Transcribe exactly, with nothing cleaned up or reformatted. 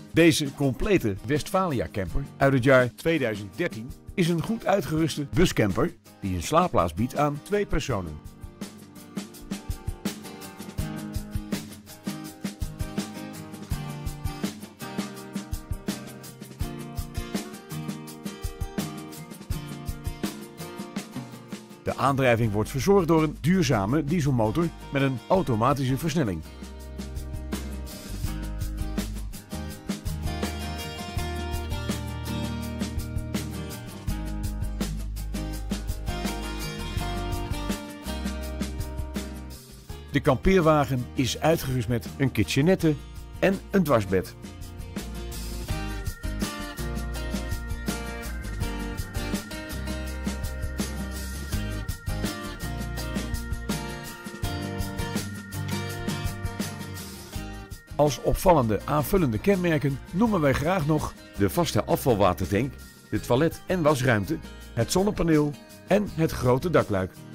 Deze complete Westfalia camper uit het jaar tweeduizend dertien is een goed uitgeruste buscamper die een slaapplaats biedt aan twee personen. De aandrijving wordt verzorgd door een duurzame dieselmotor met een automatische versnelling. De kampeerwagen is uitgerust met een kitchenette en een dwarsbed. Als opvallende aanvullende kenmerken noemen wij graag nog de vaste afvalwatertank, de toilet- en wasruimte, het zonnepaneel en het grote dakluik.